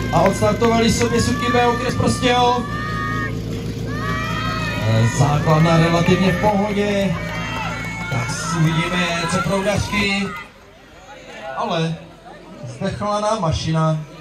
a odstartovali sobě Suky B okres Prostějov. Základna relativně v pohodě, tak uvidíme, co proudařky, ale zdechla nám mašina.